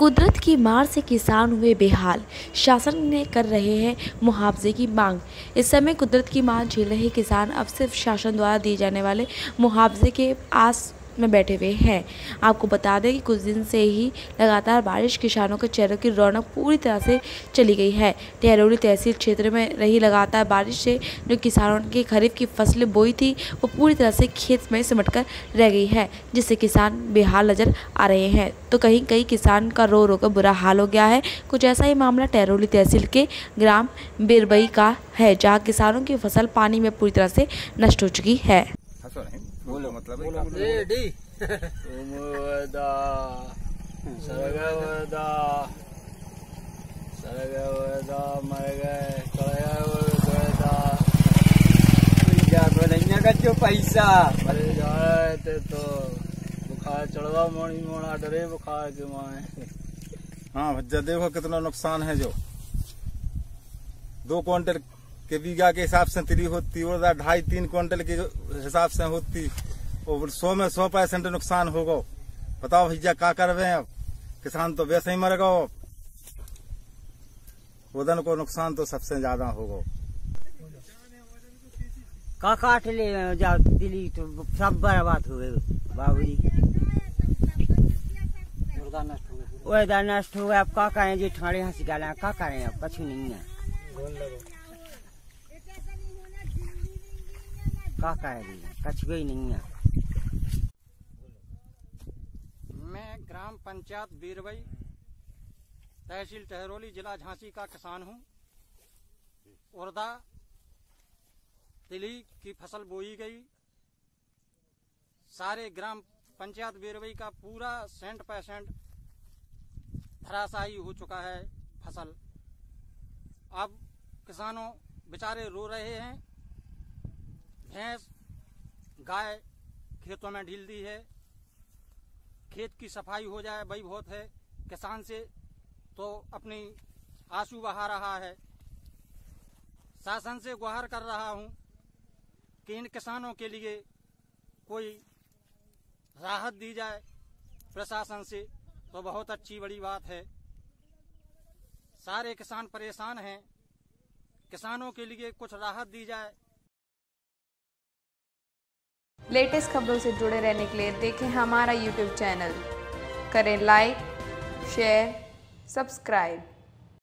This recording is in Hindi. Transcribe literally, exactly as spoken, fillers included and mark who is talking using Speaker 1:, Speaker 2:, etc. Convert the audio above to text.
Speaker 1: कुदरत की मार से किसान हुए बेहाल, शासन ने कर रहे हैं मुआवजे की मांग। इस समय कुदरत की मार झेल रहे किसान अब सिर्फ शासन द्वारा दिए जाने वाले मुआवजे के आस में बैठे हुए हैं। आपको बता दें कि कुछ दिन से ही लगातार बारिश किसानों के चेहरों की रौनक पूरी तरह से चली गई है। टहरौली तहसील क्षेत्र में रही लगातार बारिश से जो किसानों की खरीफ की फसलें बोई थी वो पूरी तरह से खेत में सिमटकर रह गई है, जिससे किसान बेहाल नजर आ रहे हैं। तो कहीं कहीं किसान का रो रो कर बुरा हाल हो गया है। कुछ ऐसा ही मामला टहरौली तहसील के ग्राम बिरबई का है, जहाँ किसानों की फसल पानी में पूरी तरह से नष्ट हो चुकी है।
Speaker 2: बोलो मतलब
Speaker 3: रेडी
Speaker 2: उमदा सरगवदा सरगवदा मर गए कड़गवदा जा बनैया का जो पैसा अरे जाए ते तो बुखार चढ़वा मोड़ी मोड़ा डरे बुखार के माए। हाँ भज्जा देखो कितना नुकसान है। जो दो क्विंटल के बीघा के हिसाब से तिरी होती और ढाई तीन क्विंटल के हिसाब से होती और सौ में सौ परसेंट नुकसान होगा। बताओ भैया क्या करवे अब, किसान तो वैसे ही मर गो, उदन को नुकसान तो सबसे ज्यादा होगा।
Speaker 3: का काट ले जा दिली तो सब बर्बाद हो गए बाबूजी, उर्दा नष्ट हो गया। अब का करें जी, ठाणे हंसी गाला का करें, अब कछु नहीं है। का करें कछु ही नहीं है।
Speaker 4: मैं ग्राम पंचायत बीरबई तहसील टहरौली जिला झांसी का किसान हूं। उर्दा तिली की फसल बोई गई। सारे ग्राम पंचायत बीरबई का पूरा सेंट परसेंट धराशायी हो चुका है फसल। अब किसानों बेचारे रो रहे हैं। भैंस गाय खेतों में ढील दी है। खेत की सफाई हो जाए वही बहुत है। किसान से तो अपनी आंसू बहा रहा है। शासन से गुहार कर रहा हूं कि इन किसानों के लिए कोई राहत दी जाए प्रशासन से, तो बहुत अच्छी बड़ी बात है। सारे किसान परेशान हैं, किसानों के लिए कुछ राहत दी जाए।
Speaker 5: लेटेस्ट खबरों से जुड़े रहने के लिए देखें हमारा यूट्यूब चैनल, करें लाइक, शेयर, सब्सक्राइब।